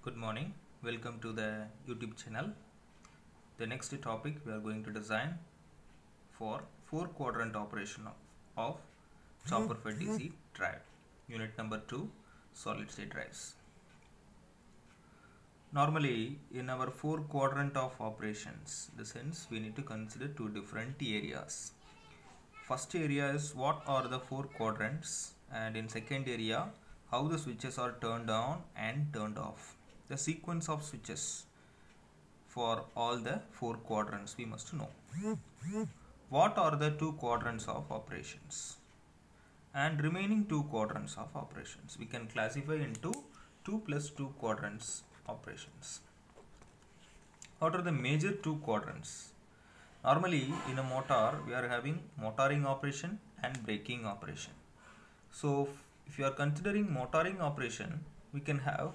Good morning. Welcome to the YouTube channel. The next topic we are going to design for 4-quadrant operation of chopper fed DC drive. Unit number 2, solid state drives. Normally in our 4-quadrant of operations, the sense we need to consider two different areas. First area is what are the 4 quadrants, and in second area how the switches are turned on and turned off. The sequence of switches for all the 4 quadrants we must know. What are the 2 quadrants of operations and remaining 2 quadrants of operations? We can classify into 2 plus 2 quadrants operations. What are the major 2 quadrants? Normally in a motor we are having motoring operation and braking operation. So if you are considering motoring operation, we can have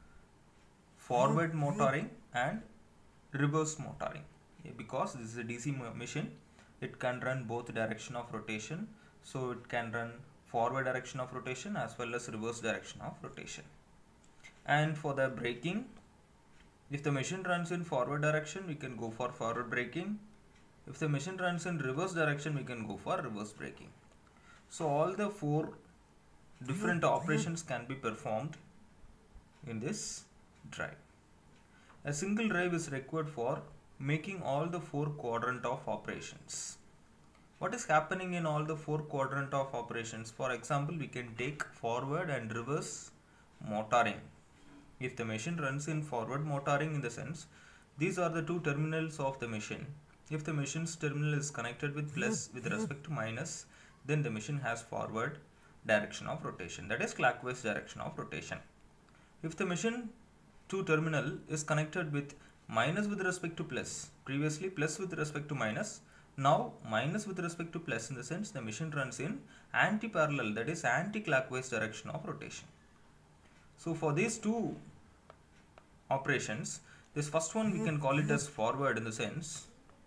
forward motoring and reverse motoring. Because this is a DC machine, it can run both direction of rotation, so it can run forward direction of rotation as well as reverse direction of rotation. And for the braking, if the machine runs in forward direction, we can go for forward braking. If the machine runs in reverse direction, we can go for reverse braking. So all the 4 different operations can be performed in this drive. A single drive is required for making all the 4 quadrant of operations. What is happening in all the 4 quadrant of operations? For example, we can take forward and reverse motoring. If the machine runs in forward motoring, in the sense, these are the 2 terminals of the machine. If the machine's terminal is connected with plus with respect to minus, then the machine has forward direction of rotation, that is clockwise direction of rotation. If the machine 2 terminal is connected with minus with respect to plus, previously plus with respect to minus, now minus with respect to plus, in the sense the machine runs in anti-parallel, that is anti-clockwise direction of rotation. So for these 2 operations, this first one we can call it as forward, in the sense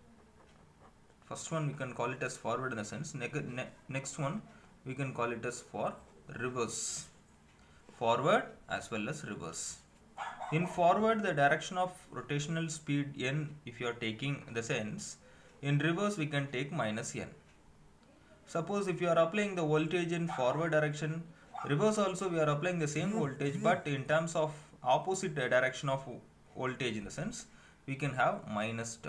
next one we can call it as for reverse, forward as well as reverse. In forward, the direction of rotational speed n, if you are taking, the sense, in reverse we can take minus n. Suppose if you are applying the voltage in forward direction, reverse also we are applying the same voltage, but in terms of opposite direction of voltage, in the sense, we can have minus term.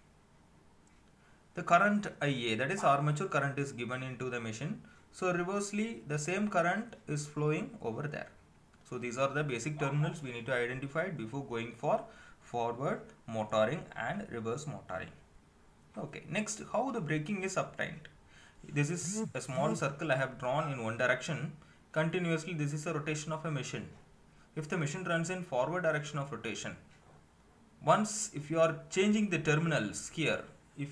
The current IA, that is armature current, is given into the machine. So reversely the same current is flowing over there. So these are the basic terminals we need to identify before going for forward motoring and reverse motoring. Okay, next, how the braking is obtained. This is a small circle I have drawn in one direction. Continuously this is a rotation of a machine. If the machine runs in forward direction of rotation, once if you are changing the terminals here,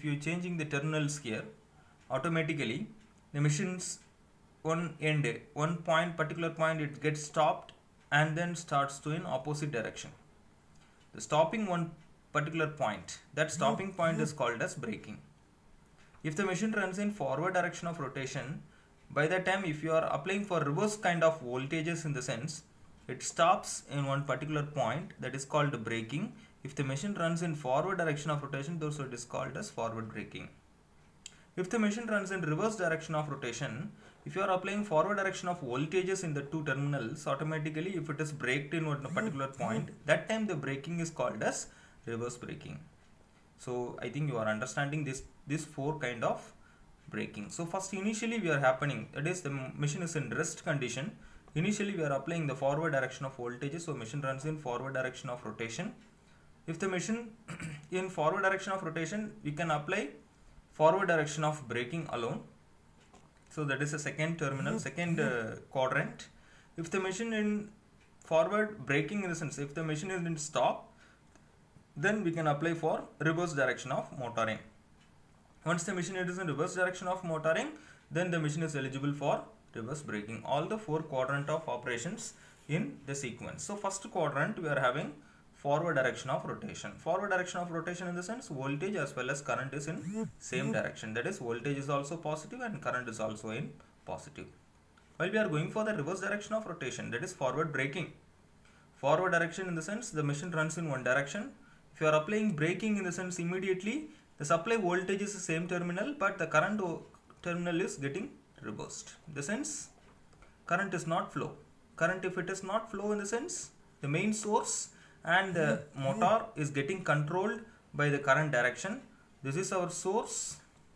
automatically the machine's one particular point, it gets stopped and then starts to in opposite direction. The stopping one particular point, that stopping point is called as braking. If the machine runs in forward direction of rotation, by that time if you are applying for reverse kind of voltages, in the sense, it stops in one particular point, that is called braking. If the machine runs in forward direction of rotation, so it is called as forward braking. If the machine runs in reverse direction of rotation, if you are applying forward direction of voltages in the 2 terminals, automatically if it is braked in one particular point, that time the braking is called as reverse braking. So I think you are understanding this 4 kind of braking. So first, initially we are happening, that is the machine is in rest condition. Initially we are applying the forward direction of voltages, so machine runs in forward direction of rotation. If the machine in forward direction of rotation, we can apply forward direction of braking alone. So that is a second terminal, second quadrant. If the machine in forward braking, in the sense, if the machine is in stop, then we can apply for reverse direction of motoring. Once the machine is in reverse direction of motoring, then the machine is eligible for reverse braking. All the 4 quadrant of operations in the sequence. So first quadrant we are having forward direction of rotation. Forward direction of rotation, in the sense, voltage as well as current is in same direction. That is, voltage is also positive and current is also in positive. While we are going for the reverse direction of rotation, that is forward braking. Forward direction in the sense the machine runs in one direction. If you are applying braking in the sense immediately the supply voltage is the same terminal, but the current terminal is getting reversed. In the sense current is not flow. Current, if it is not flow in the sense the main source and the motor is getting controlled by the current direction. This is our source,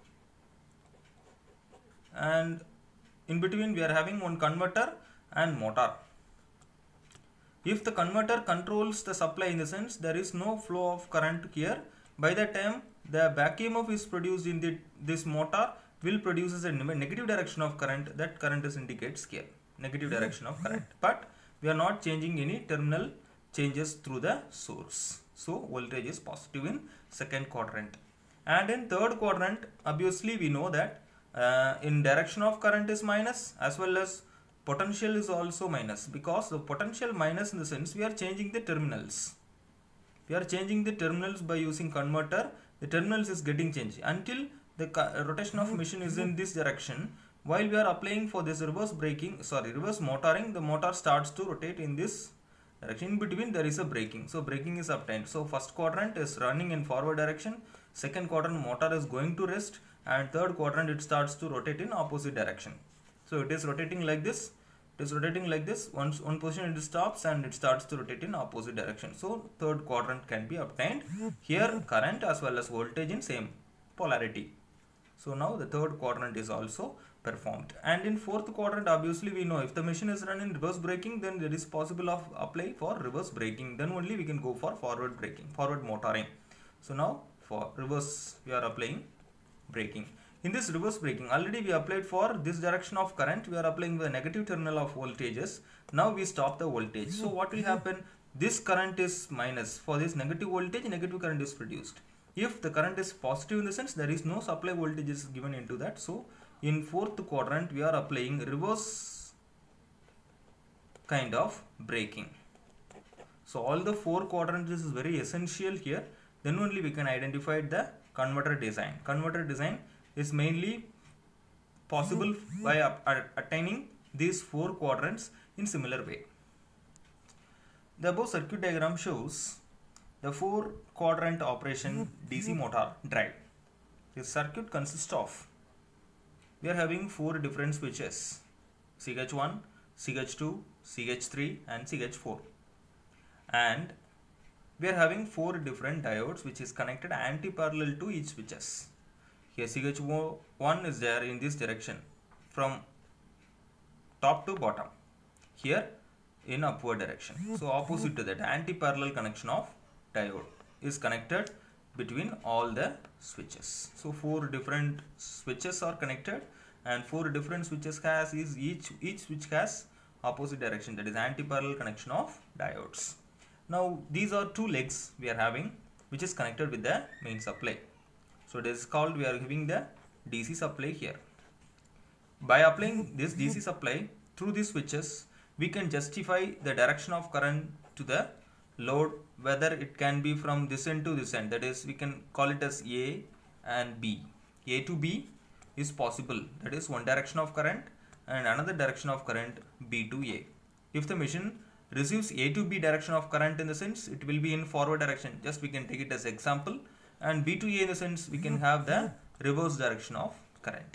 and in between we are having one converter and motor. If the converter controls the supply in the sense there is no flow of current here, by the time the back EMF is produced in this motor will produce a negative direction of current. That current is indicates here, negative direction of current, but we are not changing any terminal changes through the source. So voltage is positive in second quadrant. And in third quadrant, obviously we know that in direction of current is minus, as well as potential is also minus, because the potential minus in the sense we are changing the terminals. We are changing the terminals by using converter. The terminals is getting changed until the rotation of machine is in this direction. While we are applying for this reverse motoring, the motor starts to rotate in this direction. In between there is a braking, so braking is obtained. So first quadrant is running in forward direction, second quadrant motor is going to rest, and third quadrant it starts to rotate in opposite direction. So it is rotating like this, it is rotating like this. Once one position it stops and it starts to rotate in opposite direction. So third quadrant can be obtained. Here current as well as voltage in same polarity. So now the third quadrant is also performed. And in fourth quadrant, obviously we know if the machine is run in reverse braking, then there is possible of apply for reverse braking. Then only we can go for forward braking, forward motoring. So now for reverse we are applying braking. In this reverse braking, already we applied for this direction of current, we are applying the negative terminal of voltages. Now we stop the voltage. So what will happen? This current is minus. For this negative voltage, negative current is produced. If the current is positive in the sense there is no supply voltage is given into that. So in fourth quadrant we are applying reverse kind of braking. So all the four quadrants is very essential here. Then only we can identify the converter design. Converter design is mainly possible by attaining these four quadrants in similar way. The above circuit diagram shows the four quadrant operation DC motor drive. This circuit consists of, we are having four different switches, CH1, CH2, CH3 and CH4, and we are having four different diodes which is connected anti-parallel to each switches. Here CH1 is there in this direction from top to bottom, here in upward direction. So opposite to that, anti-parallel connection of diode is connected between all the switches. So four different switches are connected, and four different switches has each switch has opposite direction, that is anti-parallel connection of diodes. Now these are two legs we are having which is connected with the main supply. So it is called, we are giving the DC supply here. By applying this DC supply through these switches, we can justify the direction of current to the load, whether it can be from this end to this end, that is we can call it as A and B. A to B is possible, that is one direction of current, and another direction of current B to A. If the machine receives A to B direction of current in the sense it will be in forward direction, just we can take it as example, and B to A in the sense we can have the reverse direction of current.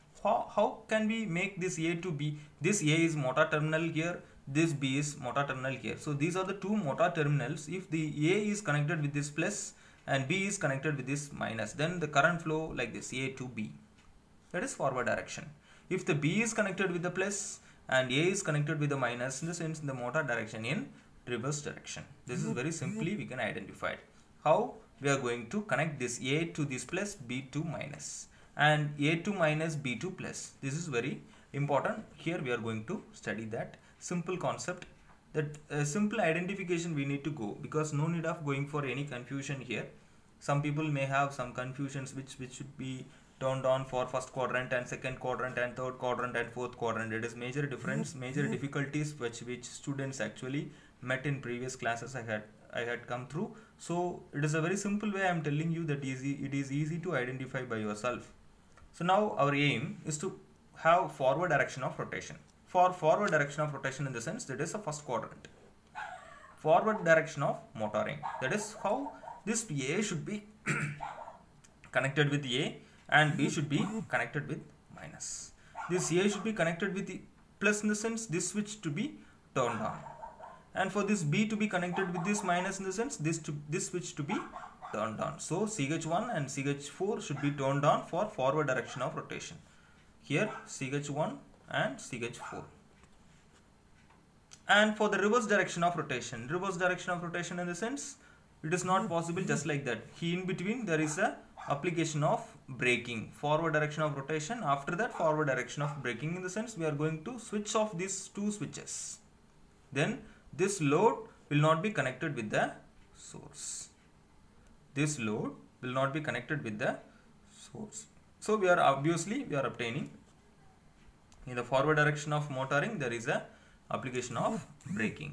How can we make this A to B? This A is motor terminal here, this B is motor terminal here. So these are the two motor terminals. If the A is connected with this plus and B is connected with this minus, then the current flow like this, A to B, that is forward direction. If the B is connected with the plus and A is connected with the minus, in the sense the motor direction in reverse direction. This is very simply we can identify it. How we are going to connect this A to this plus, B to minus, and A to minus, B to plus. This is very important. Here we are going to study that simple concept, that simple identification we need to go, because no need of going for any confusion here. Some people may have some confusions which should be turned on for first quadrant and second quadrant and third quadrant and fourth quadrant. It is major difference, major difficulties which students actually met in previous classes I had come through. So it is a very simple way I am telling you that it is easy to identify by yourself. So now our aim is to have forward direction of rotation. For forward direction of rotation in the sense that is a first quadrant. forward direction of motoring. That is how this A should be connected with A and B should be connected with minus. This A should be connected with the plus, in the sense this switch to be turned on, and for this B to be connected with this minus, in the sense this switch to be turned on. So CH1 and CH4 should be turned on for forward direction of rotation. Here CH1 and CH4. And for the reverse direction of rotation in the sense it is not possible just like that. Here in between there is a application of braking, forward direction of rotation, after that forward direction of braking, in the sense we are going to switch off these two switches. Then this load will not be connected with the source. This load will not be connected with the source. So we are obtaining in the forward direction of motoring there is a application of braking.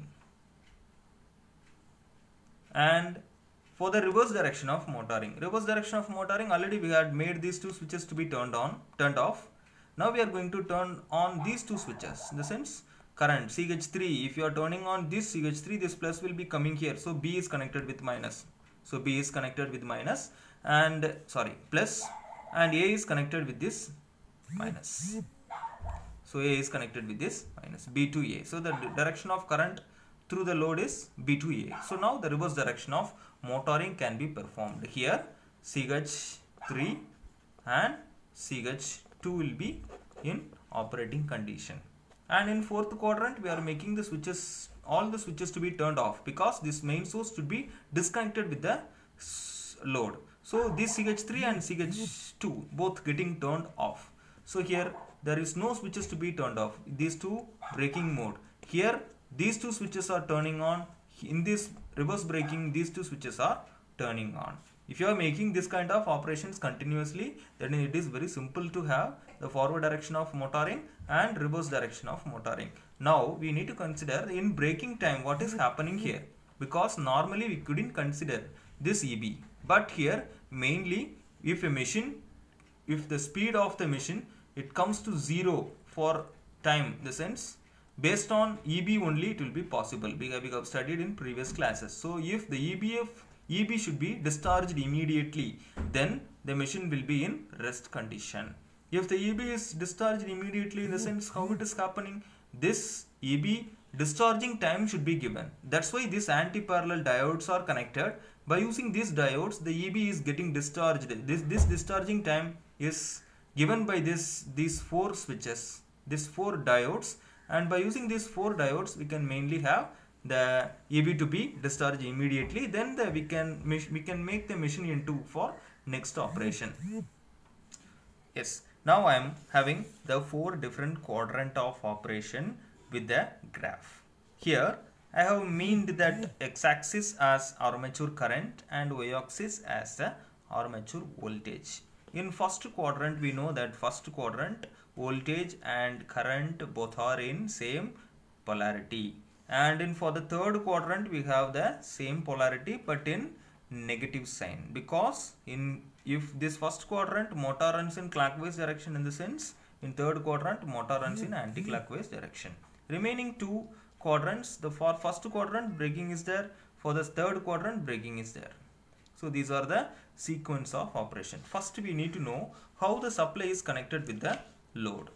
And for the reverse direction of motoring, already we had made these two switches to be turned off. Now we are going to turn on these two switches, in the sense current CH3. If you are turning on this CH3, this plus will be coming here. So B is connected with minus. So B is connected with minus and plus, and A is connected with this minus. So A is connected with this minus, B to A. So the direction of current through the load is B to A. So now the reverse direction of motoring can be performed. Here CH3 and CH2 will be in operating condition. And in fourth quadrant we are making the switches, all the switches to be turned off, because this main source should be disconnected with the load. So this CH3 and CH2 both getting turned off. So here there is no switches to be turned off. These two braking mode. Here these two switches are turning on. In this reverse braking, these two switches are turning on. If you are making this kind of operations continuously, then it is very simple to have the forward direction of motoring and reverse direction of motoring. Now we need to consider in braking time what is happening here, because normally we couldn't consider this EB, but here mainly if the speed of the machine it comes to 0 for time, the sense based on EB only it will be possible, we have studied in previous classes. So if the EB should be discharged immediately, then the machine will be in rest condition. If the EB is discharged immediately, in the sense how it is happening, this EB discharging time should be given. That's why these anti-parallel diodes are connected. By using these diodes, the EB is getting discharged. This discharging time is given by these four switches, these four diodes, and by using these four diodes we can mainly have the EB to be discharged immediately. Then we can make the machine into for next operation. Yes, now I am having the four different quadrant of operation with the graph. Here I have meaned that x-axis as armature current and y-axis as the armature voltage. In first quadrant we know that first quadrant voltage and current both are in same polarity, and for the third quadrant we have the same polarity but in negative sign, because if this first quadrant motor runs in clockwise direction, in the sense in third quadrant motor runs in anti-clockwise direction. Remaining two quadrants, for first quadrant braking is there, for the third quadrant braking is there. So these are the sequence of operation. First we need to know how the supply is connected with the load.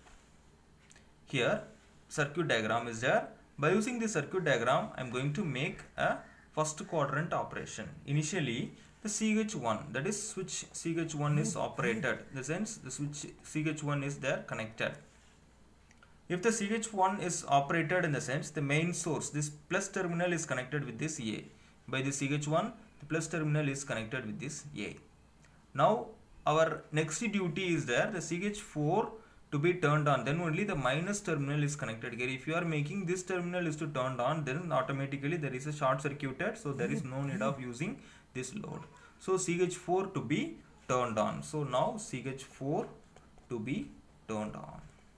Here circuit diagram is there. By using this circuit diagram I am going to make a first quadrant operation. Initially the CH1, that is switch CH1 is operated, in the sense the switch CH1 is there connected. If the CH1 is operated, in the sense the main source, this plus terminal is connected with this A. By the CH1 the plus terminal is connected with this A. Now our next duty is there, the CH4 to be turned on, then only the minus terminal is connected here. If you are making this terminal is to turned on, then automatically there is a short circuited, so there is no need of using this load. So CH4 to be turned on. So now CH4 to be turned on.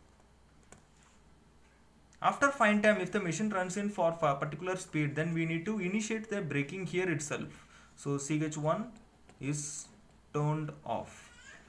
After fine time, if the machine runs in for a particular speed, then we need to initiate the braking here itself. So CH1 is turned off.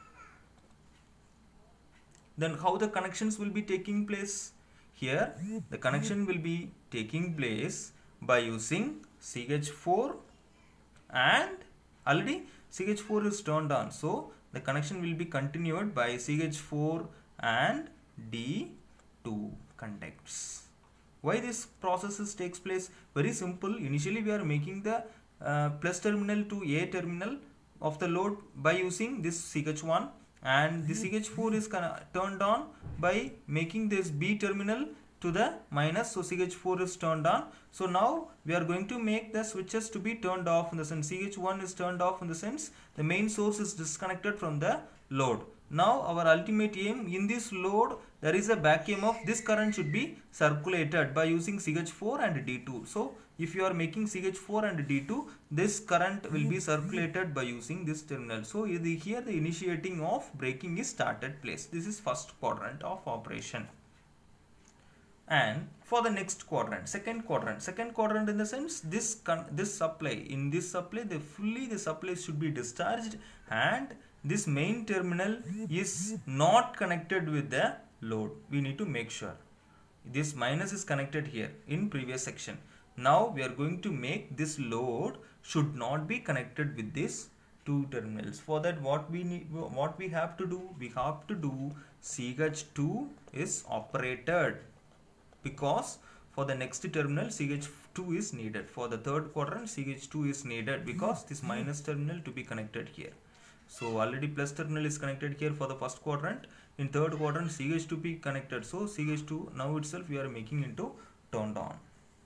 Then how the connections will be taking place? Here the connection will be taking place by using CH4, and already CH4 is turned on, so the connection will be continued by CH4 and D2 contacts. Why this process takes place? Very simple. Initially we are making the plus terminal to A terminal of the load by using this CH1, and the CH4 is turned on by making this B terminal to the minus, so CH4 is turned on. So now we are going to make the switches to be turned off, in the sense CH1 is turned off, in the sense the main source is disconnected from the load. Now our ultimate aim in this load, there is a back EMF. This current should be circulated by using CH4 and D2. So if you are making CH4 and D2, this current will be circulated by using this terminal. So here the initiating of braking is started place. This is first quadrant of operation. And for the next quadrant, second quadrant in the sense this supply, in this supply the supply should be discharged, and this main terminal is not connected with the load. We need to make sure this minus is connected here in previous section. Now we are going to make this load should not be connected with these two terminals. For that, what we have to do, CH2 is operated, because for the next terminal CH2 is needed. For the third quadrant, CH2 is needed because this minus terminal to be connected here. So already plus terminal is connected here for the first quadrant. In third quadrant, CH2 be connected. So CH2 now itself we are making into turned on,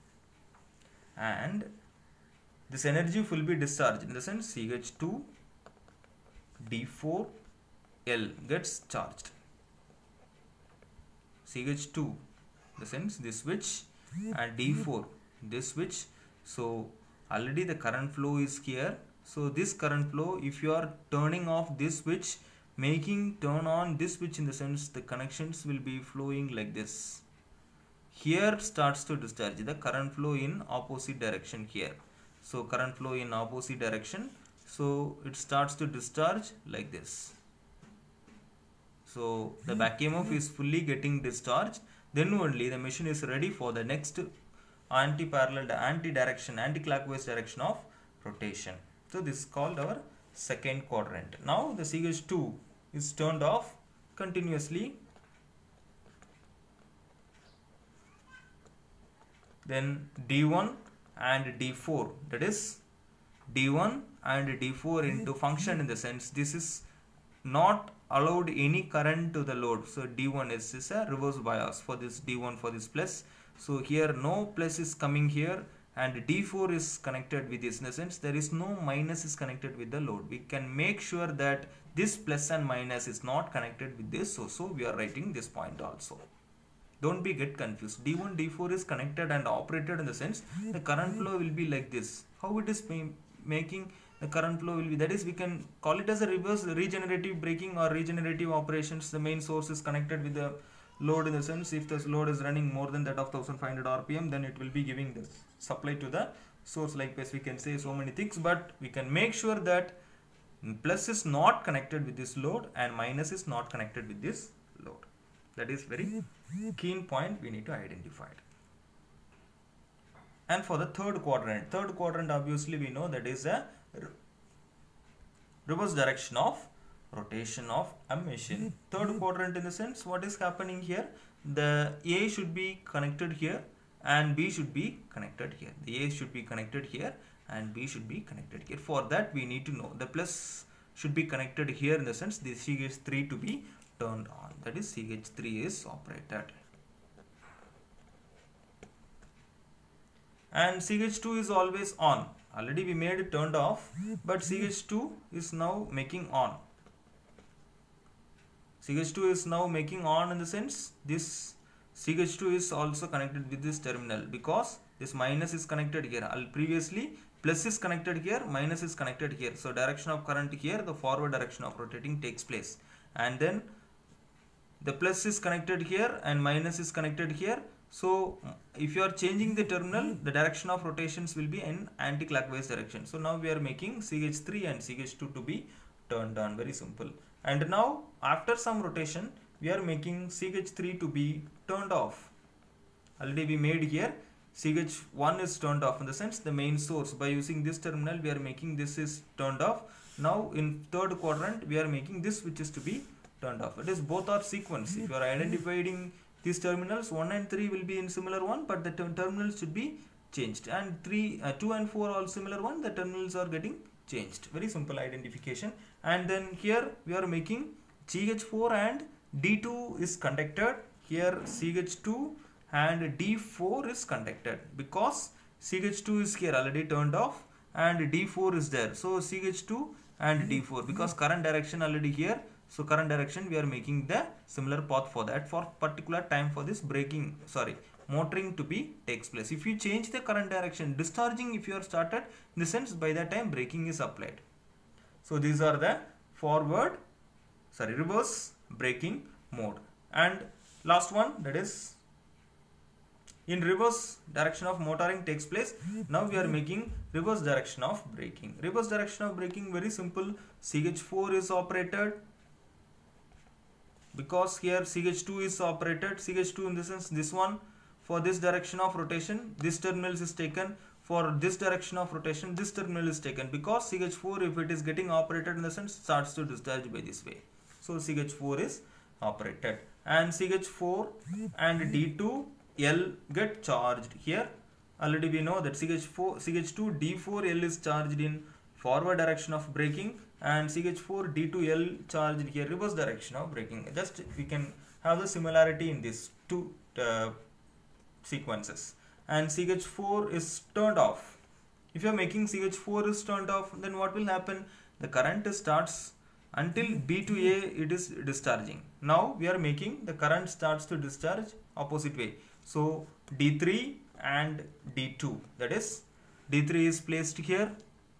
and this energy will be discharged, in the sense CH2 D4L gets charged. CH2, the sense this switch, and D4 this switch. So already the current flow is here. So this current flow, if you are turning off this switch, making turn on this switch, in the sense the connections will be flowing like this. Here starts to discharge the current flow in opposite direction here. So current flow in opposite direction, so it starts to discharge like this. So the back EMF is fully getting discharged. Then only the machine is ready for the next anti-clockwise direction of rotation. So this is called our second quadrant. Now the CH2 is turned off continuously. Then D1 and D4, that is D1 and D4 into function, in the sense this is not allowed any current to the load. So D1 is a reverse bias for this D1, for this plus. So here no plus is coming here, and D4 is connected with this, in the sense there is no minus is connected with the load. We can make sure that this plus and minus is not connected with this, so we are writing this point also. Don't get confused. D1, D4 is connected and operated, in the sense the current flow will be like this. How it is making the current flow will be, that is, we can call it as a reverse regenerative braking or regenerative operations. The main source is connected with the load, in the sense if this load is running more than that of 1500 RPM, then it will be giving this supply to the source. Like this we can say so many things, but we can make sure that plus is not connected with this load and minus is not connected with this load. That is very keen point we need to identify it. And for the third quadrant obviously we know that is a reverse direction of rotation of a machine. Third quadrant, in the sense what is happening here, the A should be connected here and B should be connected here. The A should be connected here and B should be connected here. For that we need to know the plus should be connected here, in the sense this CH3 to be turned on, that is CH3 is operated. And CH2 is always on. Already we made it turned off, but CH2 is now making on. CH2 is now making on, in the sense this CH2 is also connected with this terminal, because this minus is connected here. Previously plus is connected here, minus is connected here. So direction of current here, the forward direction of rotating takes place. And then the plus is connected here and minus is connected here. So if you are changing the terminal, the direction of rotations will be in anti-clockwise direction. So now we are making CH3 and CH2 to be turned on. Very simple. And now after some rotation, we are making CH3 to be turned off. Already we made here CH1 is turned off, in the sense the main source. By using this terminal we are making this is turned off. Now in third quadrant we are making this which is to be turned off. It is both are sequence. If you are identifying these terminals, 1 and 3 will be in similar one, but the terminals should be changed, and 2 and 4 are similar one, the terminals are getting changed. Very simple identification. And then here we are making CH4 and D2 is conducted. Here CH2 and D4 is conducted, because CH2 is here already turned off and D4 is there. So CH2 and D4, because current direction already here, so current direction we are making the similar path for that, for particular time for this motoring to be takes place. If you change the current direction, discharging if you are started, in the sense by that time braking is applied. So these are the reverse braking mode. And last one, that is in reverse direction of motoring takes place. Now we are making reverse direction of braking. Reverse direction of braking, very simple. CH4 is operated, because here CH2 is operated. CH2 in the sense this one, for this direction of rotation this terminal is taken, for this direction of rotation this terminal is taken, because CH4 if it is getting operated, in the sense starts to discharge by this way. So CH4 is operated, and CH4 and D2 L get charged. Here already we know that CH2 D4 L is charged in forward direction of braking, and CH4 D2 L charged here reverse direction of braking. Just we can have the similarity in these two sequences. And CH4 is turned off. If you are making CH4 is turned off, then what will happen? The current starts until B to A, it is discharging. Now we are making the current starts to discharge opposite way. So D3 and D2, that is D3 is placed here,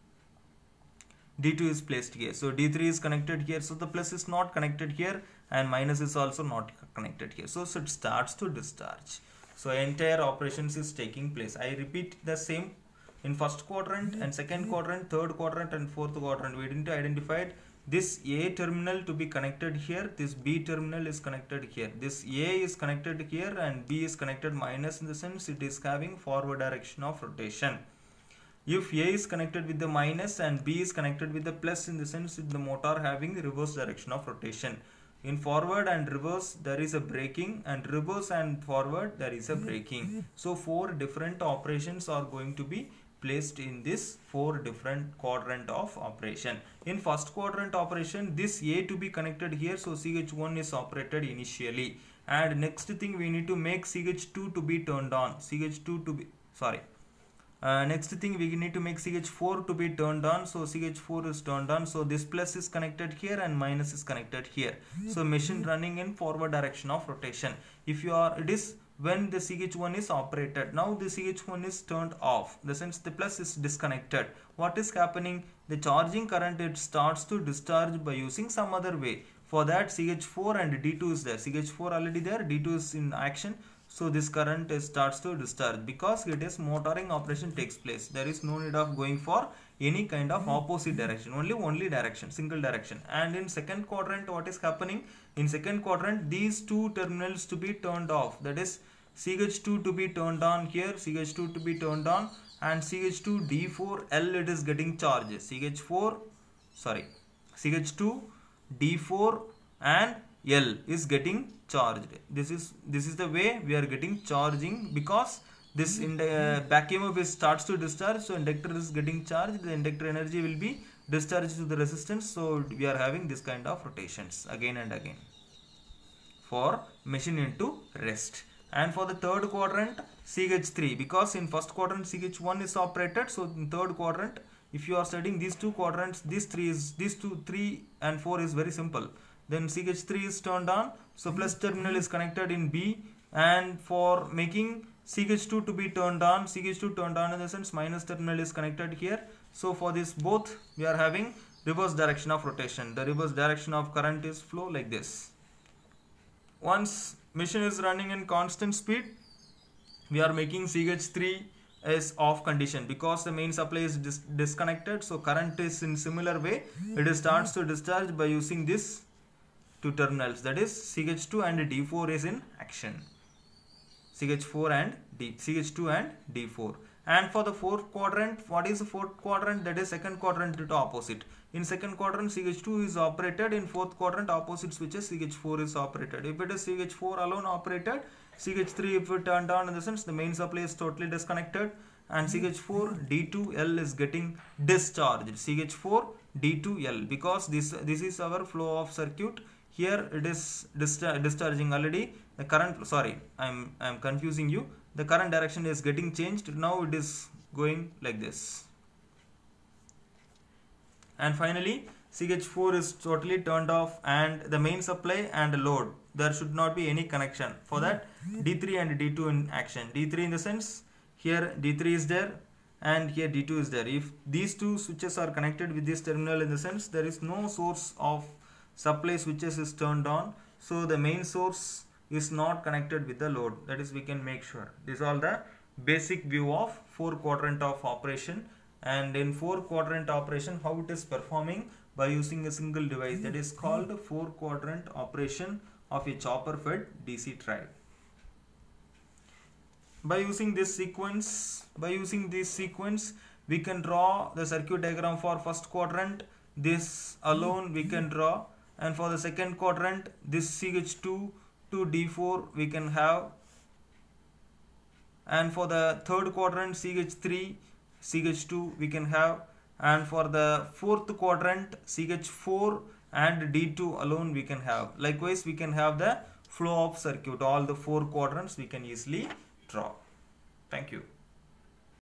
D2 is placed here. So D3 is connected here, so the plus is not connected here, and minus is also not connected here. So it starts to discharge. So entire operations is taking place. I repeat the same in first quadrant and second quadrant, third quadrant and fourth quadrant. We didn't identify this A terminal to be connected here, this B terminal is connected here, this A is connected here and B is connected minus, in the sense it is having forward direction of rotation. If A is connected with the minus and B is connected with the plus, in the sense the motor having reverse direction of rotation. In forward and reverse there is a braking, and reverse and forward there is a braking. So 4 different operations are going to be placed in this 4 different quadrant of operation. In first quadrant operation, this A to be connected here, so CH1 is operated initially, and next thing we need to make CH2 to be turned on, next thing we need to make CH4 to be turned on, so CH4 is turned on, so this plus is connected here and minus is connected here. So machine running in forward direction of rotation. If you are, it is when the CH1 is operated. Now the CH1 is turned off, the sense the plus is disconnected. What is happening? The charging current, it starts to discharge by using some other way. For that CH4 and D2 is there. CH4 already there, D2 is in action. So this current starts to discharge, because it is motoring operation takes place. There is no need of going for any kind of opposite direction, only direction, single direction. And in second quadrant, what is happening? In second quadrant, these 2 terminals to be turned off, that is CH2 to be turned on here, CH2 to be turned on, and CH2 D4L it is getting charged. CH2 D4 and L is getting charged. This is the way we are getting charging, because this in the back EMF starts to discharge, so inductor is getting charged, the inductor energy will be discharged to the resistance. So we are having this kind of rotations again and again for machine into rest. And for the third quadrant, CH3, because in first quadrant CH1 is operated, so in third quadrant, if you are studying these 2 quadrants, these 3 and 4 is very simple. Then CH3 is turned on, so plus terminal is connected in B, and for making CH2 to be turned on, CH2 turned on in the sense minus terminal is connected here. So for this both we are having reverse direction of rotation. The reverse direction of current is flow like this. Once machine is running in constant speed, we are making CH3 as off condition, because the main supply is disconnected. So current is in similar way, it starts to discharge by using this 2 terminals, that is CH2 and D4 is in action. CH4 and CH2 and D4. And for the fourth quadrant, what is the fourth quadrant? That is second quadrant to opposite. In second quadrant, CH2 is operated. In fourth quadrant, opposite switches, CH4 is operated. If it is CH4 alone operated, CH3 if it turned on, in the sense the main supply is totally disconnected, and CH4 D2L is getting discharged. CH4 D2L, because this is our flow of circuit. Here it is discharging already. The current, sorry, I'm confusing you. The current direction is getting changed. Now it is going like this. And finally, CH4 is totally turned off, and the main supply and load, there should not be any connection. For that, D3 and D2 in action. D3 in the sense, here D3 is there and here D2 is there. If these two switches are connected with this terminal, in the sense there is no source of supply switches is turned on, so the main source is not connected with the load. That is, we can make sure. This is all the basic view of 4 quadrant of operation. And in 4 quadrant operation, how it is performing by using a single device, that is called 4 quadrant operation of a chopper fed DC drive. By using this sequence, we can draw the circuit diagram for first quadrant. This alone we can draw, and for the second quadrant, this CH2 to D4 we can have, and for the third quadrant, CH3 CH2 we can have, and for the fourth quadrant, CH4 and D2 alone we can have. Likewise, we can have the flow of circuit. All the 4 quadrants we can easily draw. Thank you.